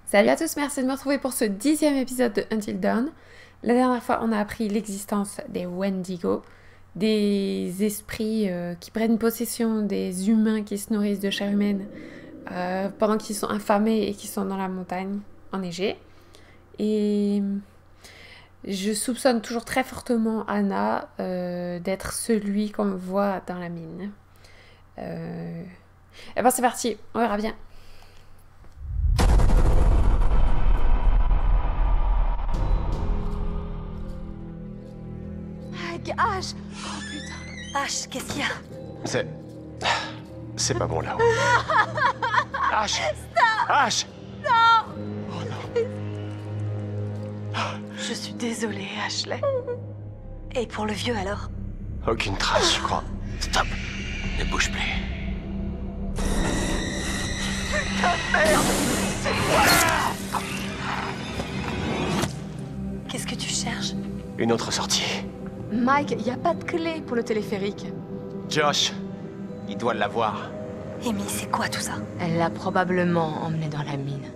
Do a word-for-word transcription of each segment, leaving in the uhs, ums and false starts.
Salut à tous, merci de me retrouver pour ce dixième épisode de Until Dawn. La dernière fois, on a appris l'existence des Wendigo, des esprits euh, qui prennent possession des humains qui se nourrissent de chair humaine euh, pendant qu'ils sont affamés et qu'ils sont dans la montagne enneigée. Et je soupçonne toujours très fortement Anna euh, d'être celui qu'on voit dans la mine. Euh... Et ben c'est parti, on verra bien. H! Oh putain! H, qu'est-ce qu'il y a? C'est... C'est pas bon là-haut. H! Stop! H! Non! Oh non. Je suis désolée, Ashley. Et pour le vieux alors? Aucune trace, je crois. Stop! Ne bouge plus. Putain de merde! C'est quoi? Qu'est-ce que tu cherches? Une autre sortie. Mike, il n'y a pas de clé pour le téléphérique. Josh, il doit l'avoir. Amy, c'est quoi tout ça? Elle l'a probablement emmené dans la mine.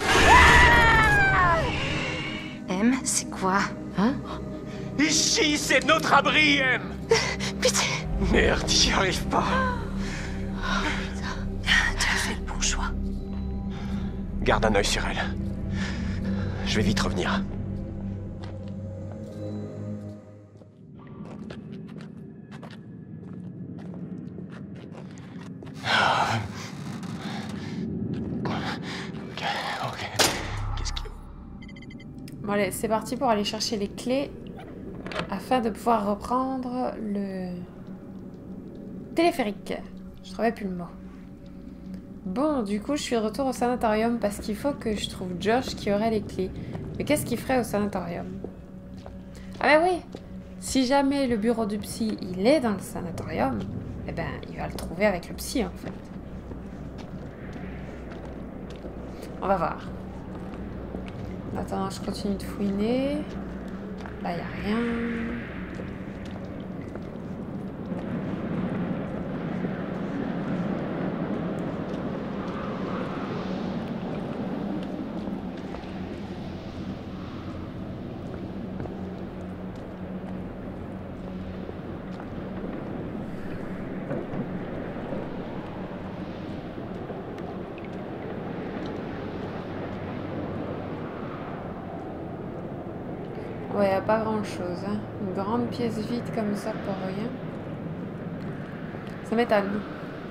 M, c'est quoi? Hein? Ici, c'est notre abri, M! Pitié! Merde, j'y arrive pas. Tu as fait le bon choix. Garde un œil sur elle. Je vais vite revenir. Ok, ok. Qu'est-ce qu'il... Bon allez, c'est parti pour aller chercher les clés afin de pouvoir reprendre le téléphérique. Je trouvais plus le mot. Bon, du coup, je suis de retour au sanatorium parce qu'il faut que je trouve Josh qui aurait les clés. Mais qu'est-ce qu'il ferait au sanatorium? Ah ben oui! Si jamais le bureau du psy, il est dans le sanatorium, eh ben, il va le trouver avec le psy, en fait. On va voir. Attends, je continue de fouiner. Là, il n'y a rien. Ouais, y a pas grand chose. Hein. Une grande pièce vide comme ça pour rien. Ça m'étonne.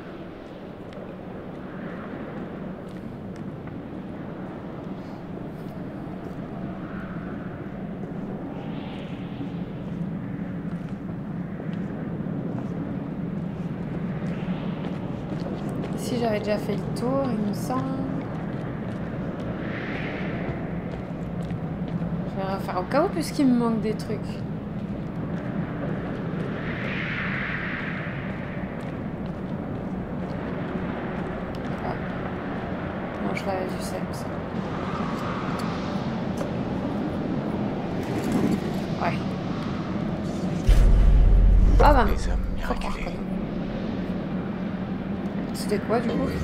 Ici, j'avais déjà fait le tour, il me semble. Je vais refaire au cas où puisqu'il me manque des trucs. Ah. Non, je l'avais vu ça, il me semble. Ouais. Ah bah non. Les hommes Faut croire miraculés. que non. C'était quoi du coup?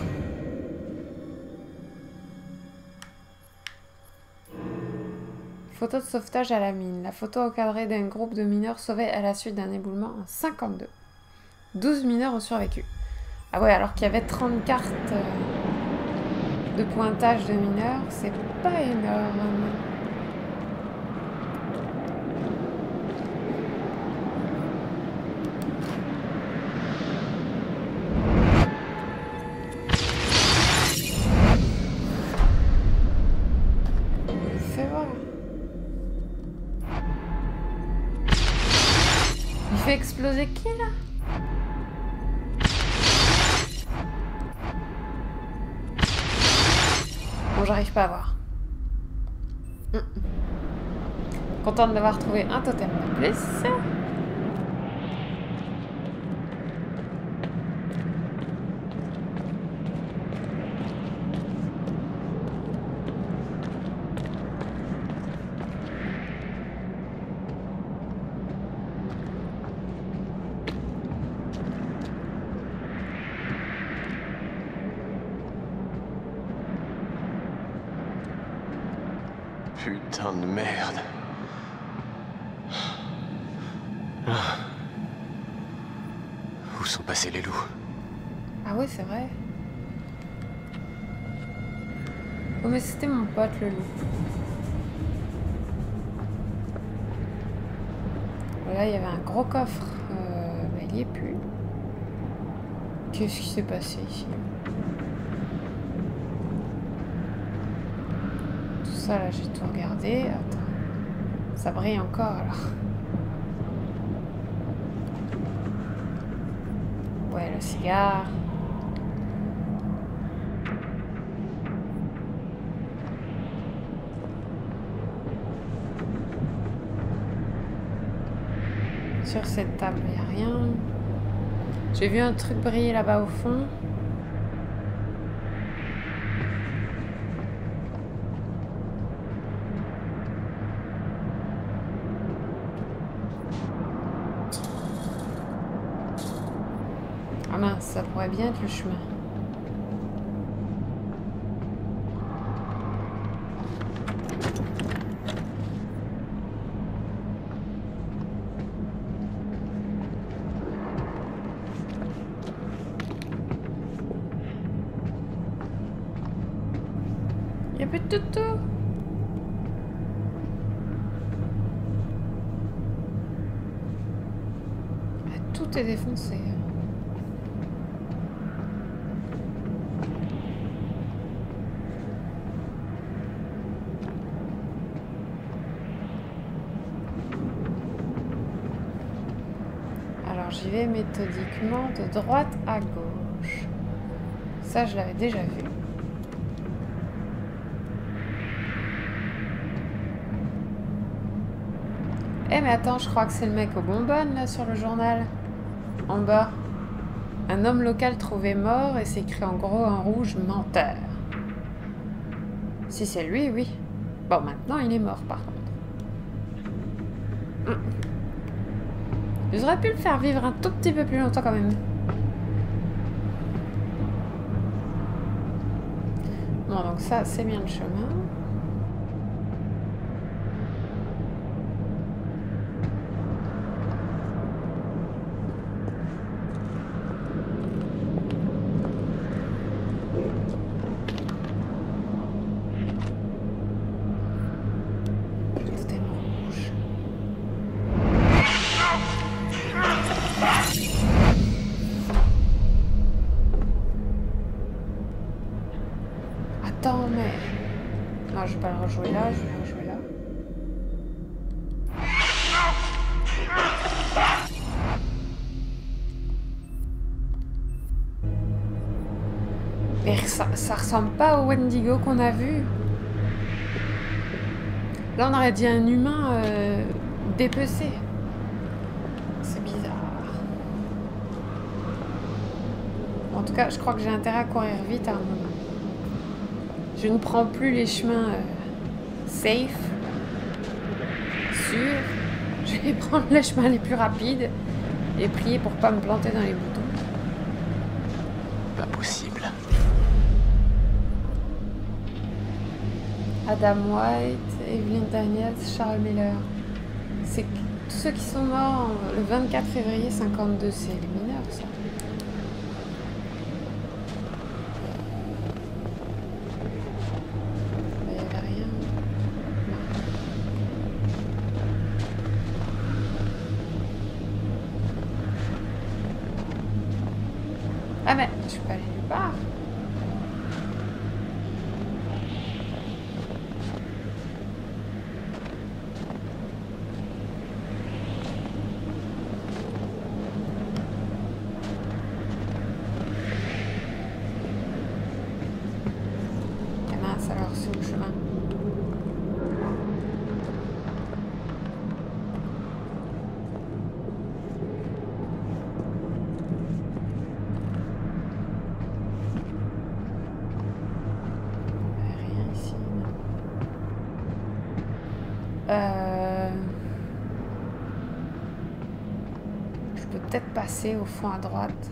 Photo de sauvetage à la mine. La photo encadrée d'un groupe de mineurs sauvés à la suite d'un éboulement en cinquante-deux. douze mineurs ont survécu. Ah ouais, alors qu'il y avait trente cartes euh, de pointage de mineurs, c'est pas énorme. Fais voir. Il fait exploser qui là? Bon, j'arrive pas à voir. Mm. Contente d'avoir trouvé un totem de plus. Putain de merde. Ah. Où sont passés les loups? Ah ouais, c'est vrai. Oh mais c'était mon pote le loup. Là il y avait un gros coffre. Euh, mais il n'y est plus. Qu'est-ce qui s'est passé ici? Tout ça là j'ai tout regardé. Attends. Ça brille encore alors. Ouais, le cigare. Sur cette table, il n'y a rien. J'ai vu un truc briller là-bas au fond. Ah mince, ça pourrait bien être le chemin. Il n'y a plus de toutou. Ah, tout est défoncé. Alors j'y vais méthodiquement de droite à gauche. Ça je l'avais déjà vu. Eh mais attends, je crois que c'est le mec aux bonbonnes là sur le journal. En bas. Un homme local trouvé mort et c'est écrit en gros en rouge menteur. Si c'est lui, oui. Bon, maintenant il est mort par contre. Hum. J'aurais pu le faire vivre un tout petit peu plus longtemps quand même. Bon, donc ça c'est bien le chemin. Attends, mais... Non, je vais pas le rejouer là, je vais le rejouer là. Mais ça, ça ressemble pas au Wendigo qu'on a vu. Là, on aurait dit un humain euh, dépecé. C'est bizarre. En tout cas, je crois que j'ai intérêt à courir vite à un moment. Je ne prends plus les chemins euh, safe, sûrs. Je vais prendre les chemins les plus rapides et prier pour pas me planter dans les boutons. Pas possible. Adam White, Evelyn Daniels, Charles Miller. C'est tous ceux qui sont morts le vingt-quatre février cinquante-deux. C'est les mineurs, ça. Ah mais je peux aller nulle part. Ah mince, alors c'est où le chemin? Euh... Je peux peut-être passer au fond à droite.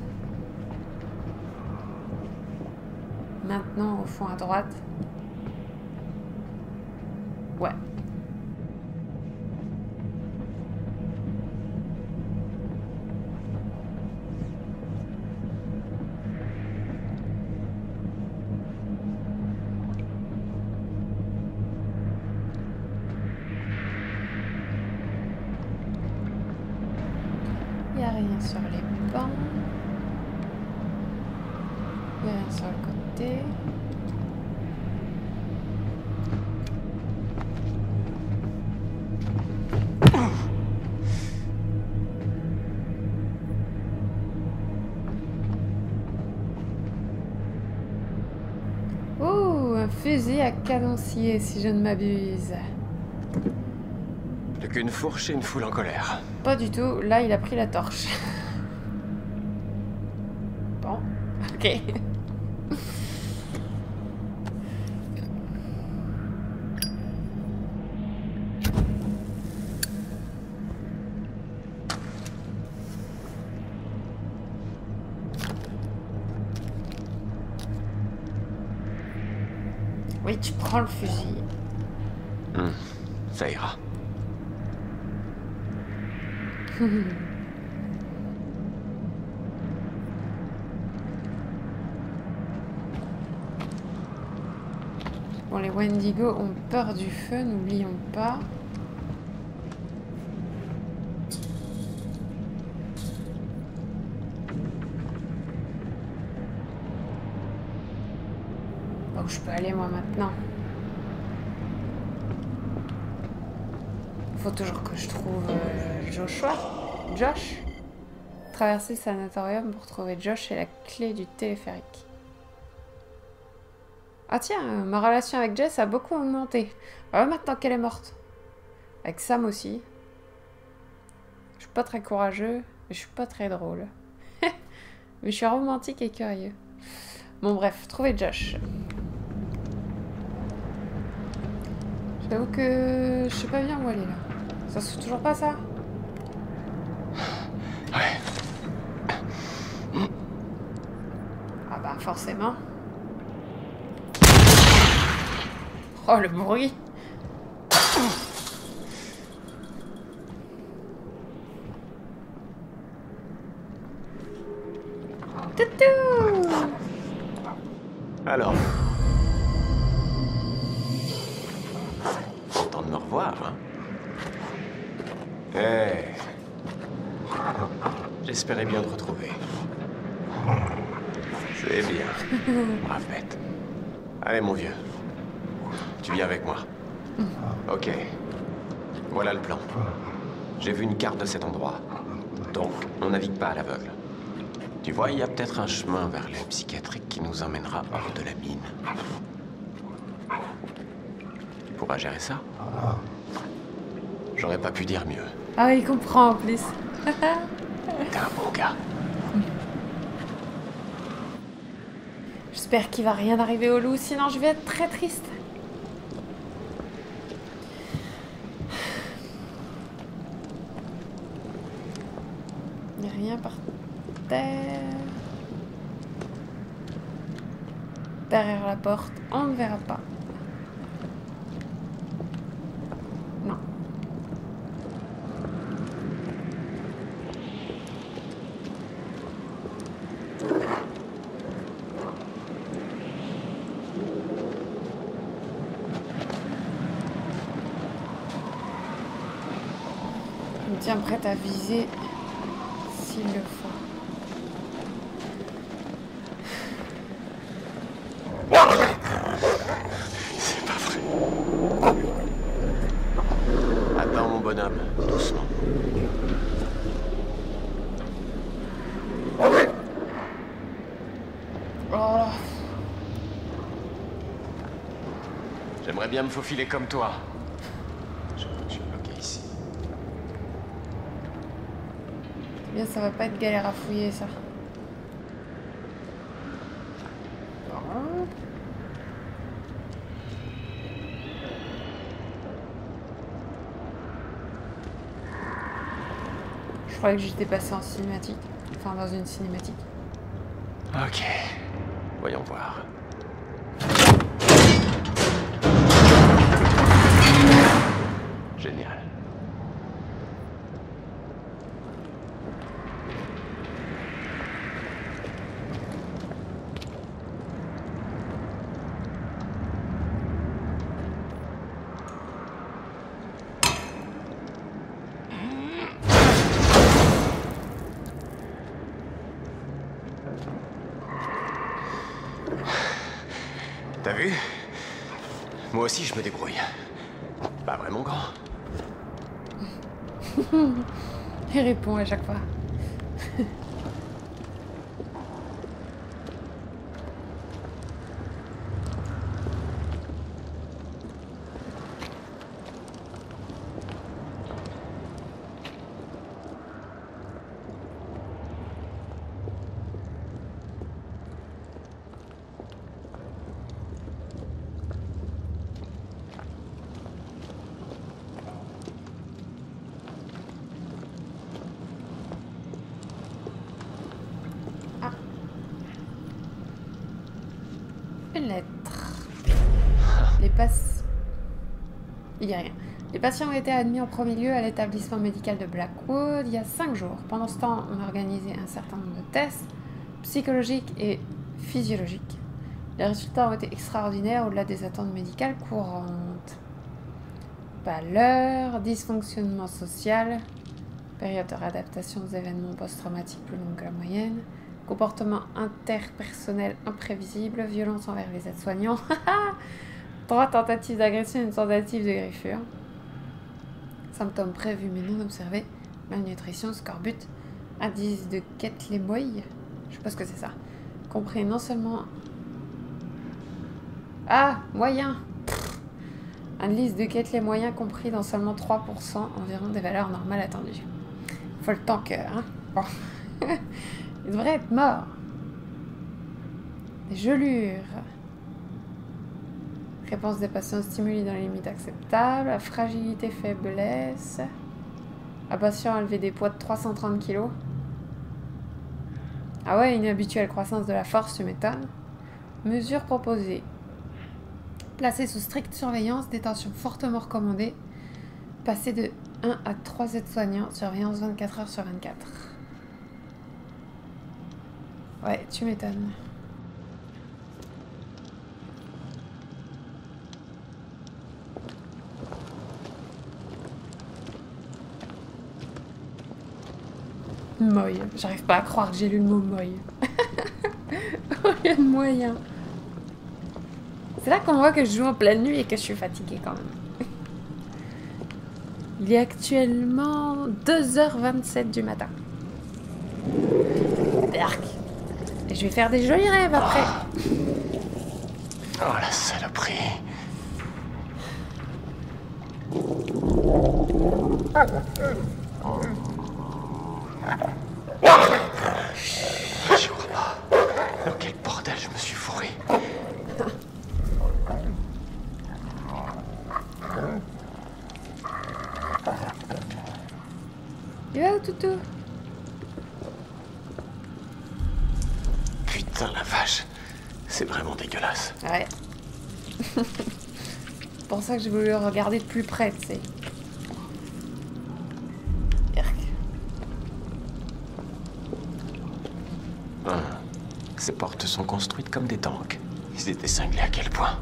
Maintenant au fond à droite. Ouais. Rien sur les bancs. Il n'y a rien sur le côté. Oh, un fusil à canoncier, si je ne m'abuse. Plus qu'une fourche et une foule en colère. Pas du tout, là il a pris la torche. Bon, ok. Oui, tu prends le fusil. Mmh, ça ira. Bon, les Wendigo ont peur du feu, n'oublions pas. Bon, je peux aller moi maintenant. Faut toujours que je trouve euh, Joshua. Josh. Traverser le sanatorium pour trouver Josh et la clé du téléphérique. Ah tiens, euh, ma relation avec Jess a beaucoup augmenté. Voilà maintenant qu'elle est morte. Avec Sam aussi. Je suis pas très courageux, mais je suis pas très drôle. Mais je suis romantique et curieux. Bon bref, trouver Josh. J'avoue que je sais pas bien où aller là. Ça se fout toujours pas ça? Ouais. Ah bah forcément. Oh le bruit. Toutou. Alors. Content de me revoir, hein? Hey. J'espérais bien te retrouver. C'est bien. Brave bête. Allez, mon vieux. Tu viens avec moi. Ok. Voilà le plan. J'ai vu une carte de cet endroit. Donc, on navigue pas à l'aveugle. Tu vois, il y a peut-être un chemin vers l'aile psychiatrique qui nous emmènera hors de la mine. Tu pourras gérer ça? J'aurais pas pu dire mieux. Ah il comprend en plus. T'es un bon gars. J'espère qu'il va rien arriver au loup, sinon je vais être très triste. Il n'y a rien par terre. Derrière la porte, on ne verra pas. Non. Je me tiens prête à viser s'il le faut. C'est pas vrai. Attends, mon bonhomme, doucement. Oh. J'aimerais bien me faufiler comme toi. Je crois que je suis bloqué ici. Eh bien, ça va pas être galère à fouiller, ça. Bon. Je croyais que j'étais passé en cinématique. Enfin, dans une cinématique. Ok. Voyons voir. Génial. T'as vu? Moi aussi, je me débrouille. Pas vraiment grand. Il répond à chaque fois. Une lettre. Les pass... Il n'y a rien. Les patients ont été admis en premier lieu à l'établissement médical de Blackwood il y a cinq jours. Pendant ce temps, on a organisé un certain nombre de tests psychologiques et physiologiques. Les résultats ont été extraordinaires au-delà des attentes médicales courantes. Pâleur, dysfonctionnement social, période de réadaptation aux événements post-traumatiques plus longue que la moyenne, comportement interpersonnel imprévisible, violence envers les aides-soignants, trois tentatives d'agression et une tentative de griffure, symptômes prévus mais non observés, malnutrition, scorbut, indice de Kettlemoy, je sais pas ce que c'est ça, compris non seulement... Ah, moyen. Indice de Kettlemoy moyen compris dans seulement trois pour cent environ des valeurs normales attendues. Faut le temps que... Hein bon. Il devrait être mort. Des gelures. Réponse des patients stimulés dans les limites acceptables. Fragilité, faiblesse. Un patient a levé des poids de trois cent trente kilos. Ah ouais, inhabituelle croissance de la force, tu m'étonnes. Mesures proposées. Placé sous stricte surveillance, détention fortement recommandée. Passer de un à trois aides-soignants, surveillance vingt-quatre heures sur vingt-quatre. Ouais, tu m'étonnes. Moy. J'arrive pas à croire que j'ai lu le mot moy. Rien de moyen. C'est là qu'on voit que je joue en pleine nuit et que je suis fatiguée quand même. Il est actuellement deux heures vingt-sept du matin. Berk. Et je vais faire des jolis rêves après. Oh la saloperie. Je crois pas. Dans quel bordel je me suis fourré. Il va où, toutou? Putain la vache. C'est vraiment dégueulasse. Ouais. C'est pour ça que j'ai voulu le regarder de plus près, tu sais. Hum. Ces portes sont construites comme des tanks. Ils étaient cinglés à quel point?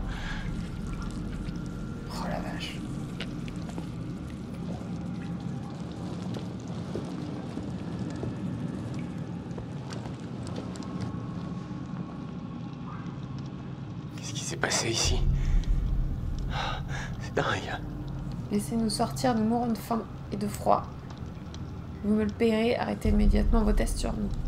Oh la vache. Qu'est-ce qui s'est passé ici? C'est dingue. Laissez-nous sortir, nous mourons de faim et de froid. Vous me le payerez, arrêtez immédiatement vos tests sur nous.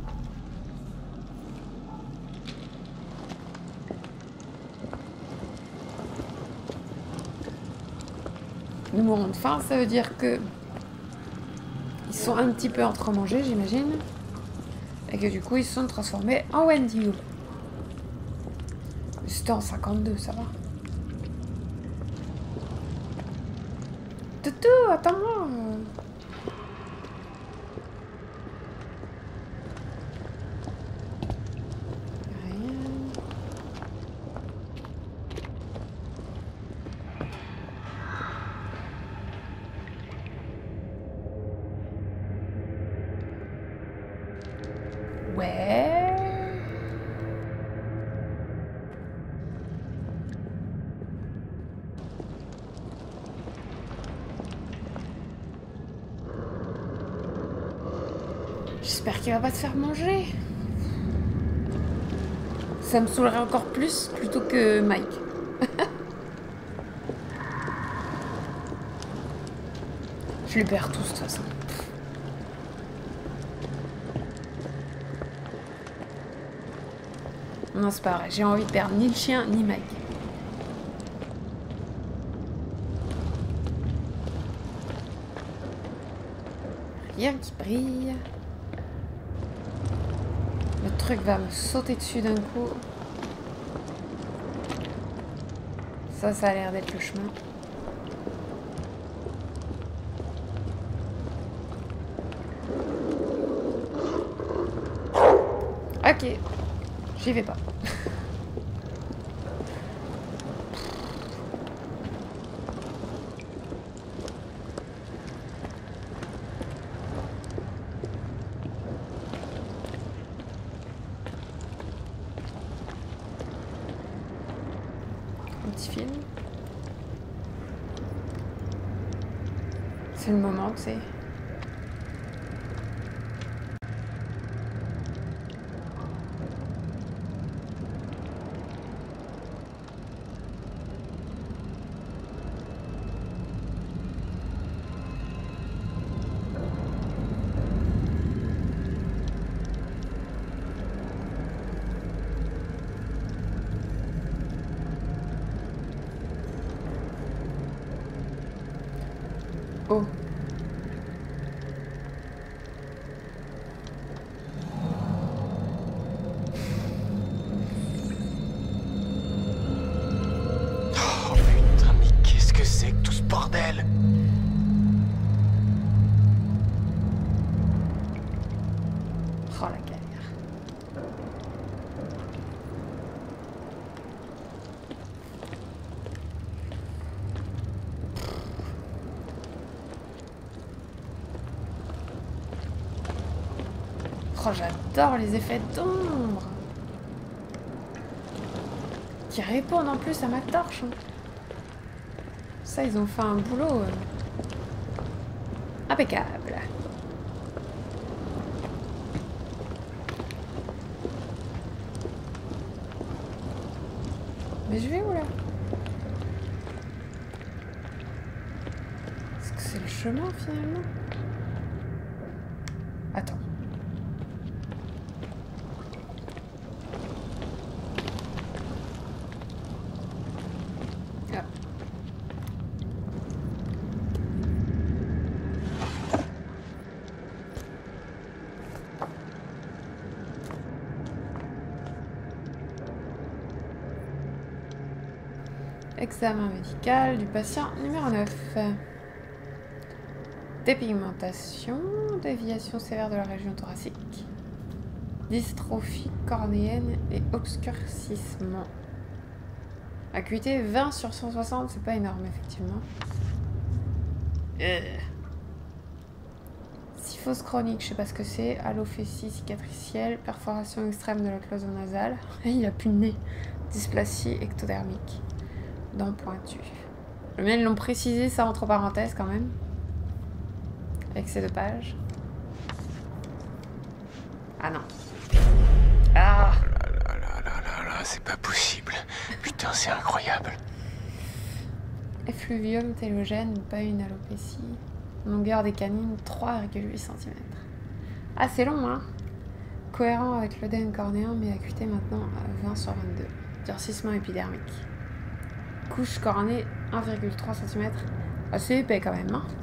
Nous mourons de faim, ça veut dire que ils sont un petit peu entremangés, j'imagine. Et que du coup, ils se sont transformés en Wendigo. C'était en cinquante-deux, ça va. Toutou, attends-moi. Ouais. J'espère qu'il va pas te faire manger. ça me saoulerait encore plus plutôt que Mike. Je les perds tous de toute façon. Non, c'est pas vrai. J'ai envie de perdre ni le chien ni Mike. Rien qui brille. Le truc va me sauter dessus d'un coup. Ça, ça a l'air d'être le chemin. Ok. J'y vais pas. Un petit film. C'est le moment, tu sais. Oh. Oh putain, mais qu'est-ce que c'est que tout ce bordel? Oh la galère. Oh, j'adore les effets d'ombre qui répondent en plus à ma torche. Ça, ils ont fait un boulot euh, impeccable. Mais je vais où là? Est-ce que c'est le chemin finalement? Attends. Ah. Examen médical du patient numéro neuf. Dépigmentation, déviation sévère de la région thoracique, dystrophie cornéenne et obscurcissement. Acuité vingt sur cent soixante, c'est pas énorme effectivement. Euh. Syphose chronique, je sais pas ce que c'est. Alophécie cicatricielle, perforation extrême de la cloison nasale. Il a plus de nez. Dysplasie ectodermique. Dents pointues. Le mien, ils l'ont précisé ça entre parenthèses quand même. Avec ces deux pages. Ah non. Ah! Oh là là là là là, c'est pas possible. Putain, c'est incroyable. Effluvium télogène, pas une alopécie. Longueur des canines, trois virgule huit centimètres. Ah, c'est long, hein? Cohérent avec l'œdème cornéen, mais acuité maintenant à vingt sur vingt-deux. Durcissement épidermique. Couche cornée, un virgule trois centimètres. Assez épais quand même, hein?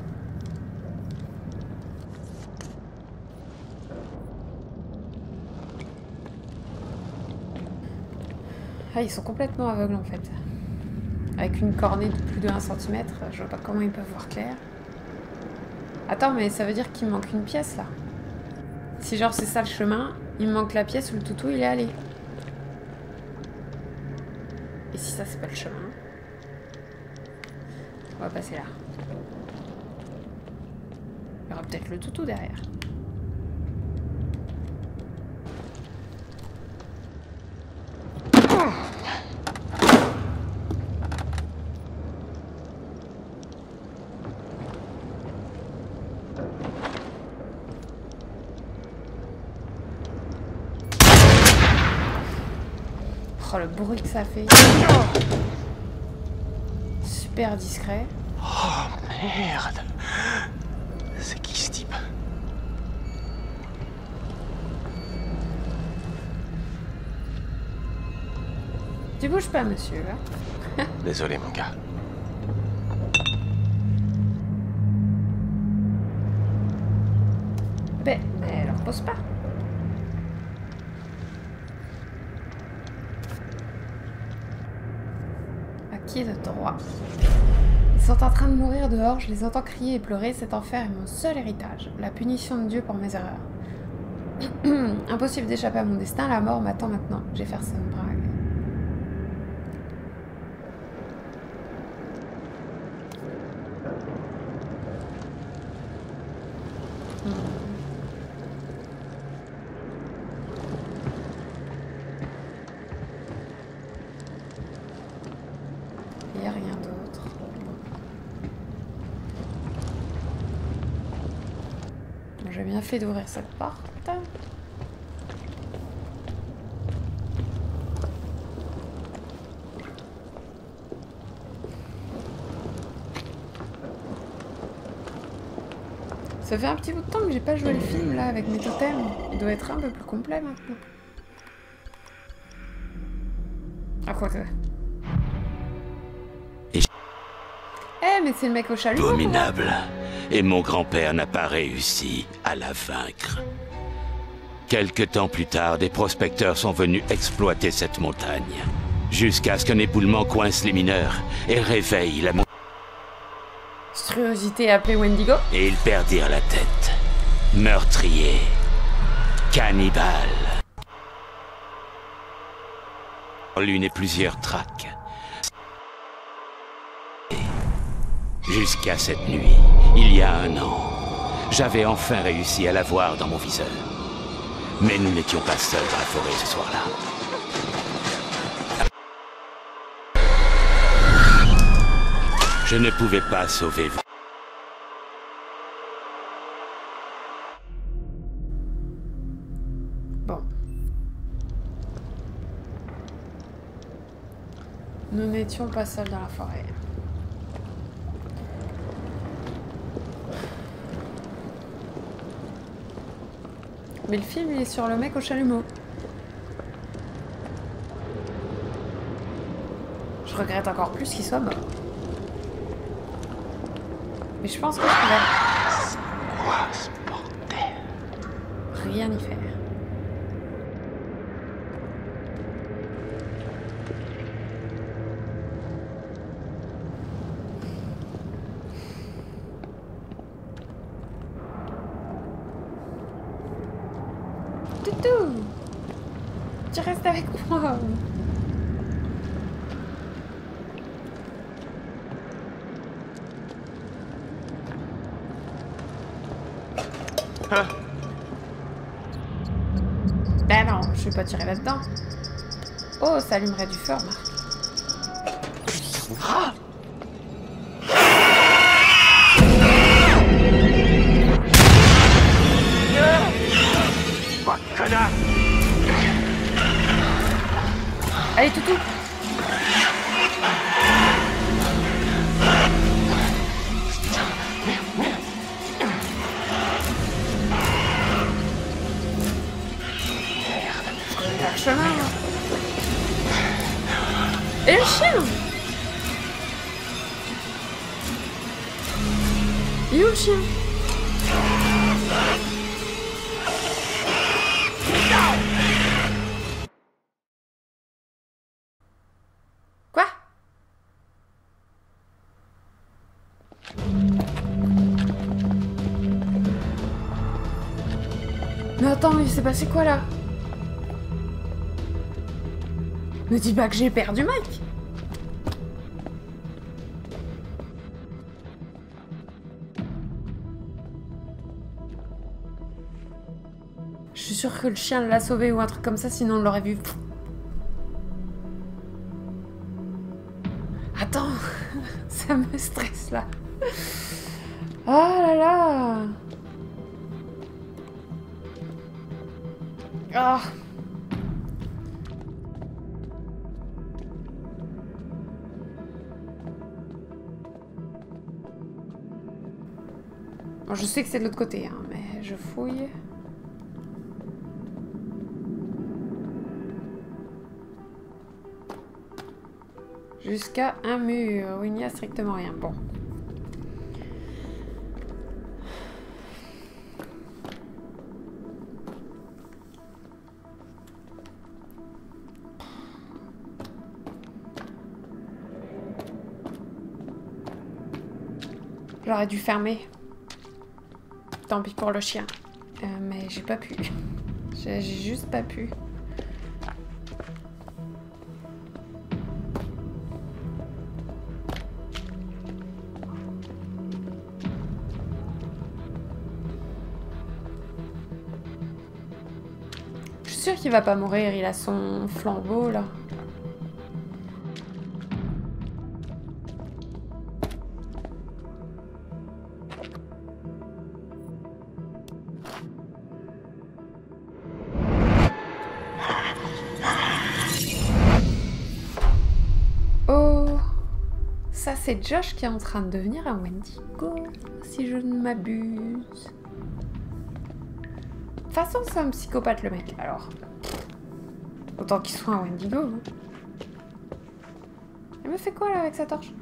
Ah, ils sont complètement aveugles en fait. Avec une cornée de plus de un centimètre, je vois pas comment ils peuvent voir clair. Attends, mais ça veut dire qu'il manque une pièce là. Si genre c'est ça le chemin, il me manque la pièce où le toutou il est allé. Et si ça c'est pas le chemin, on va passer là. Il y aura peut-être le toutou derrière. Oh, le bruit que ça fait. Super discret. Oh merde. C'est qui ce type? Tu bouges pas, monsieur, là. Désolé, mon gars. Ben, mais alors pose pas. À qui de droit? Ils sont en train de mourir dehors, je les entends crier et pleurer, cet enfer est mon seul héritage, la punition de Dieu pour mes erreurs. Impossible d'échapper à mon destin, la mort m'attend maintenant. Jefferson Bragg. Il n'y a rien d'autre. Bon, j'ai bien fait d'ouvrir cette porte. Ça fait un petit bout de temps que j'ai pas joué le film là avec mes totems. Il doit être un peu plus complet maintenant. À quoi que... Eh, mais c'est le mec au chalumeau. Abominable. Et mon grand-père n'a pas réussi à la vaincre. Quelque temps plus tard, des prospecteurs sont venus exploiter cette montagne. Jusqu'à ce qu'un éboulement coince les mineurs et réveille la montagne. Monstruosité appelée Wendigo. Et ils perdirent la tête. Meurtrier. Cannibale. L'une et plusieurs traques. Jusqu'à cette nuit, il y a un an, j'avais enfin réussi à la voir dans mon viseur. Mais nous n'étions pas seuls dans la forêt ce soir-là. Je ne pouvais pas sauver vous. Bon. Nous n'étions pas seuls dans la forêt. Mais le film, il est sur le mec au chalumeau. Je regrette encore plus qu'il soit mort. Mais je pense que je pourrais... C'est quoi ce bordel? Rien y faire. Toutou! Tu restes avec moi. Hein? Ben non, je vais pas tirer là-dedans. Oh, ça allumerait du feu, remarque. Ah! Quoi, connard! Allez, toutou! Le chemin. Et le chien? Il est où le chien? Quoi? Mais attends, il s'est passé quoi là? Ne dis pas que j'ai perdu Mike. Je suis sûre que le chien l'a sauvé ou un truc comme ça, sinon on l'aurait vu. Attends, ça me stresse là. Oh là là. Oh. Bon, je sais que c'est de l'autre côté, hein, mais je fouille. Jusqu'à un mur où il n'y a strictement rien. Bon. J'aurais dû fermer. Tant pis pour le chien. Euh, mais j'ai pas pu. J'ai juste pas pu. Je suis sûre qu'il va pas mourir. Il a son flambeau là. Ça, c'est Josh qui est en train de devenir un Wendigo, si je ne m'abuse. De toute façon, c'est un psychopathe, le mec, alors. Autant qu'il soit un Wendigo. Hein. Elle me fait quoi, là, avec sa torche?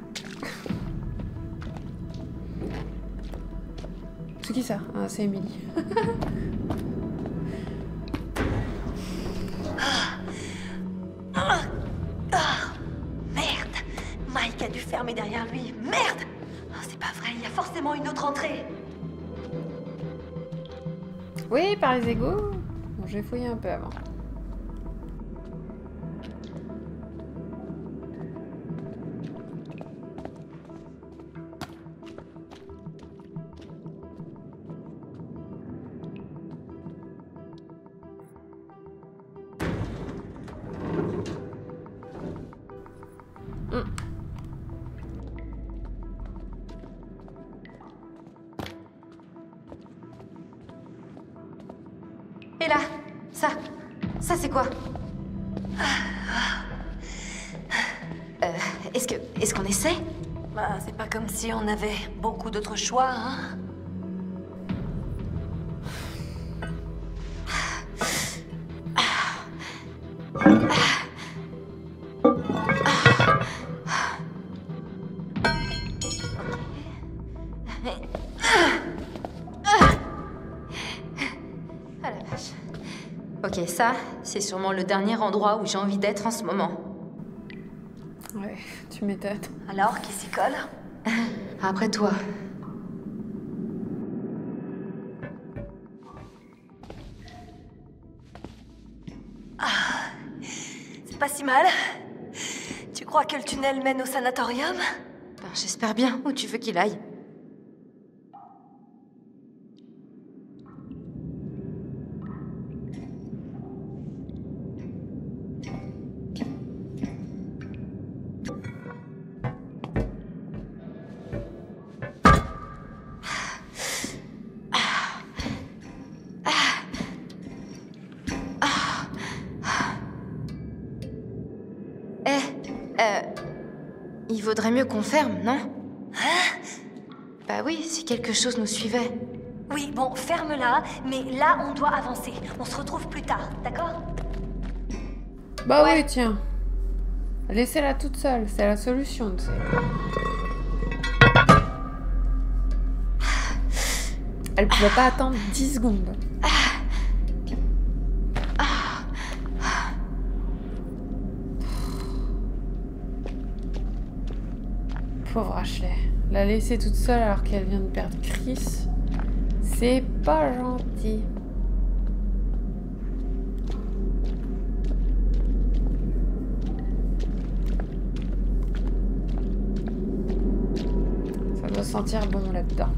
C'est qui, ça? Ah, c'est Emily. Fermé derrière lui. Merde! Oh, c'est pas vrai, il y a forcément une autre entrée. Oui, par les égouts. Bon, je vais fouiller un peu avant. Hum. Et là, ça, ça c'est quoi? euh, Est-ce que, est-ce qu'on essaie? Bah, c'est pas comme si on avait beaucoup d'autres choix, hein? Ok, ça, c'est sûrement le dernier endroit où j'ai envie d'être en ce moment. Ouais, tu m'étonnes. Alors, qui s'y colle? Après toi. Ah, c'est pas si mal. Tu crois que le tunnel mène au sanatorium? Ben, j'espère bien. Où tu veux qu'il aille? Il vaudrait mieux qu'on ferme, non? Hein? Bah oui, si quelque chose nous suivait. Oui, bon, ferme-la, mais là, on doit avancer. On se retrouve plus tard, d'accord? Bah Ouais. oui, tiens. Laissez-la toute seule, c'est la solution, tu sais. Elle pouvait pas attendre dix secondes. Pauvre Ashley. La laisser toute seule alors qu'elle vient de perdre Chris, c'est pas gentil. Ça doit sentir bon là-dedans.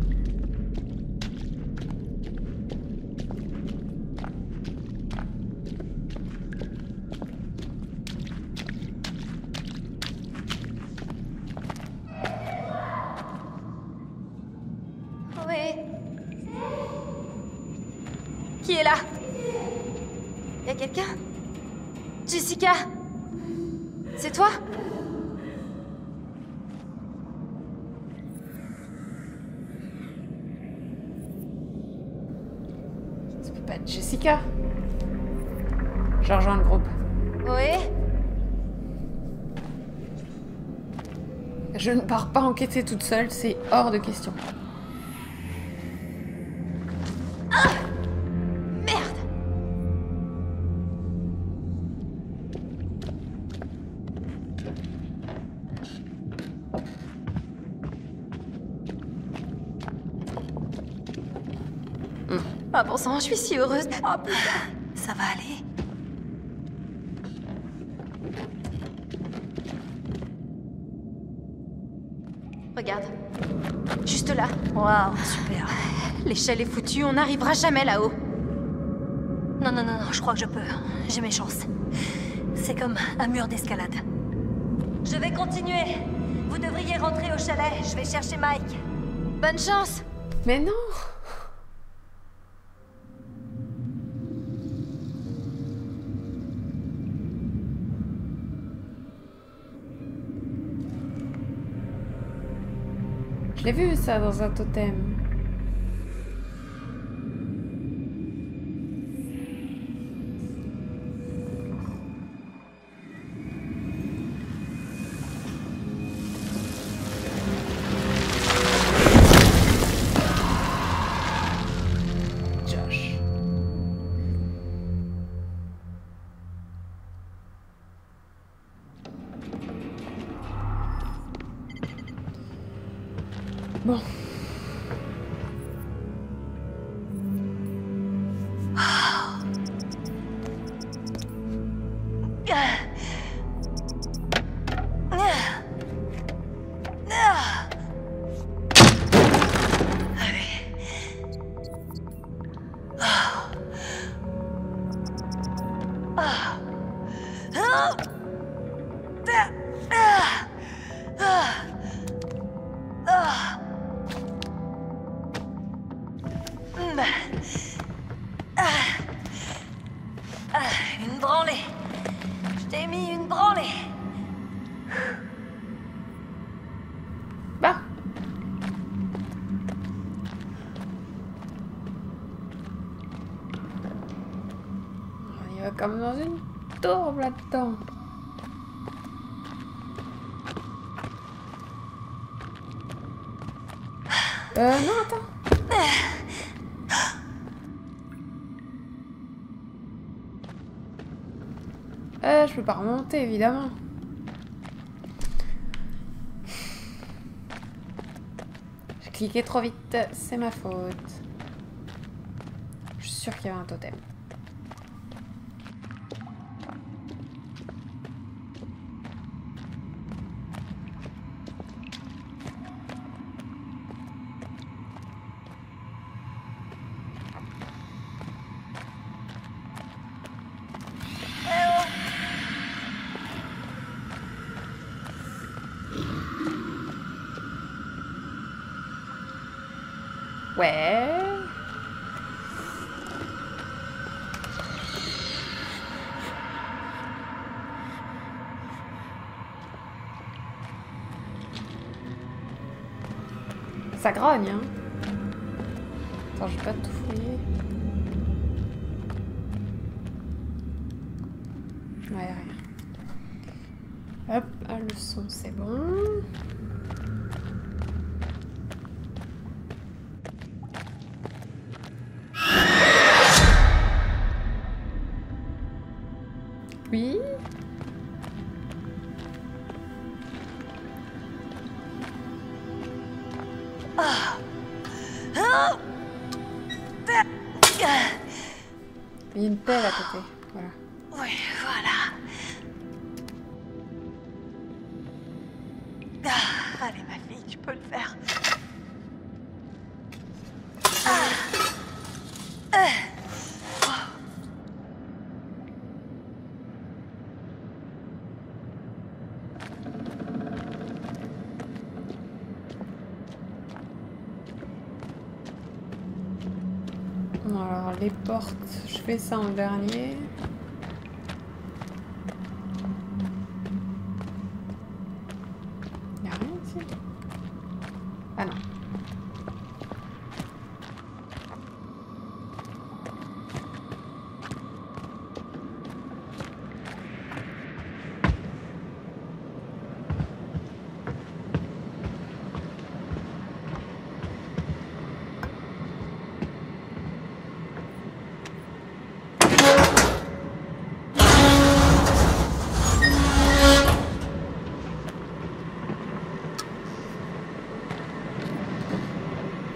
Qui est là? Y a quelqu'un? Jessica? C'est toi? Jessica. Je rejoins le groupe. Oui? Je ne pars pas enquêter toute seule, c'est hors de question. Ah! Merde! Hum. Ah bon sang, je suis si heureuse. Oh putain! Ça va aller? Regarde. Juste là. Waouh, super. L'échelle est foutue, on n'arrivera jamais là-haut. Non, non, non, non, je crois que je peux. J'ai mes chances. C'est comme un mur d'escalade. Je vais continuer. Vous devriez rentrer au chalet. Je vais chercher Mike. Bonne chance. Mais non! Je l'ai vu ça dans un totem. Josh. Bon. Une branlée. Je t'ai mis une branlée. Bah. Il va comme dans une tourbe là-dedans. Euh, non, attends. Euh, je peux pas remonter, évidemment. J'ai cliqué trop vite, c'est ma faute. Je suis sûre qu'il y avait un totem. Ouais. Ça grogne, hein. Attends, je vais pas tout fouiller. Ouais, rien. Hop, ah, le son, c'est bon. Oui. Ah. Ah. Il y a une pelle à côté. Voilà. Oui, voilà. Ah, allez, ma fille, tu peux le faire. Ah. Ah. Alors, les portes, je fais ça en dernier. Y'a rien ici? Ah non.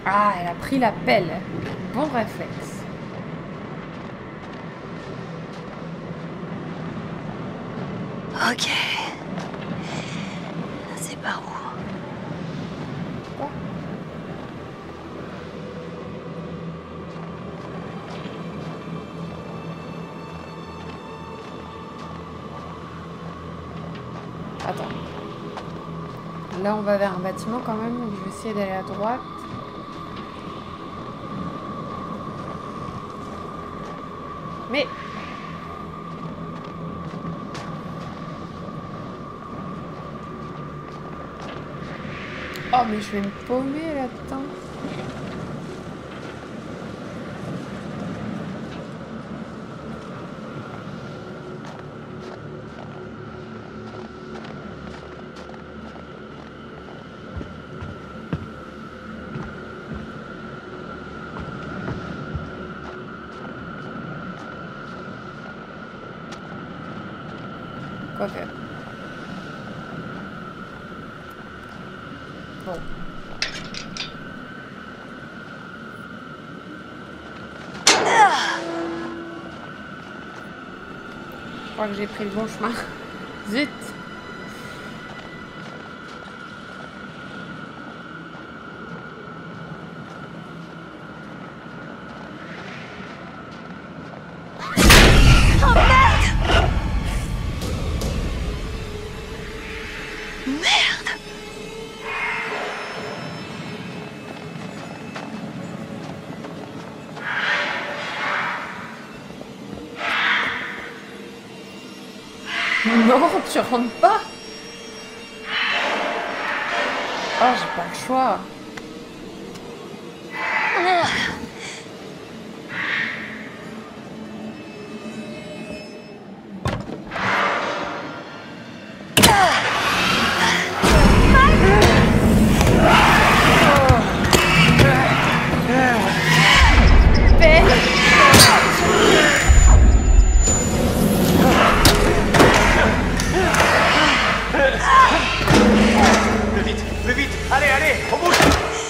Ah, elle a pris la pelle. Bon réflexe. Ok. C'est par où? Quoi? Attends. Là, on va vers un bâtiment quand même, donc je vais essayer d'aller à droite. Mais... Oh, mais je vais me paumer là-dedans. Quoi faire? Bon. Je crois que j'ai pris le bon chemin. Zut! Non, tu rentres pas. Oh, j'ai pas le choix. Plus vite, plus vite. Allez, allez, on bouge.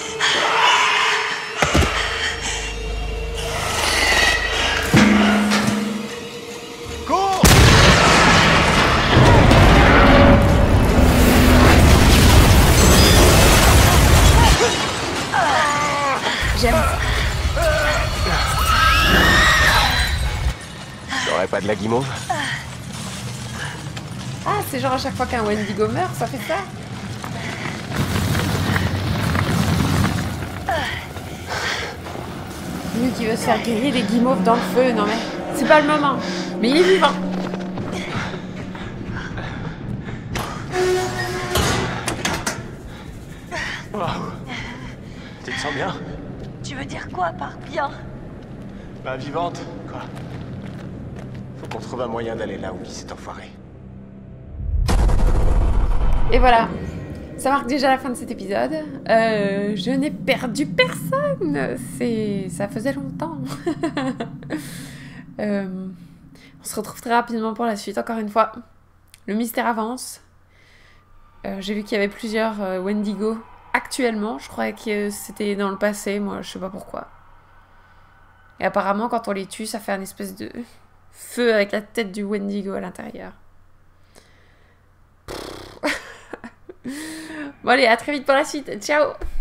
Cours. J'aime. T'aurais pas de la guimauve? Ah, c'est genre à chaque fois qu'un Wendigo meurt, ça fait ça? Lui qui veut se faire griller des guimauves dans le feu, non mais c'est pas le moment. Mais il est vivant. Wow. Tu te sens bien? Tu veux dire quoi par bien? Bah, vivante, quoi. Faut qu'on trouve un moyen d'aller là où vit cet enfoiré. Et voilà, ça marque déjà la fin de cet épisode. Euh, je n'ai perdu personne. C'est, ça faisait longtemps. euh, on se retrouve très rapidement pour la suite. Encore une fois, le mystère avance. Euh, J'ai vu qu'il y avait plusieurs euh, Wendigo actuellement. Je croyais que c'était dans le passé. Moi, je sais pas pourquoi. Et apparemment, quand on les tue, ça fait un espèce de feu avec la tête du Wendigo à l'intérieur. Bon allez, à très vite pour la suite. Ciao!